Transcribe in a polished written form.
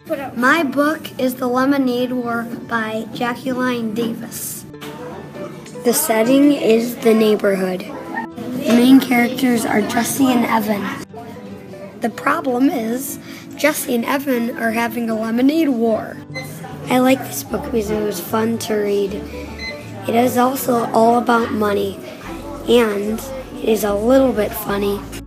My book is The Lemonade War by Jacqueline Davis. The setting is the neighborhood. The main characters are Jesse and Evan. The problem is, Jesse and Evan are having a lemonade war. I like this book because it was fun to read. It is also all about money, and it is a little bit funny.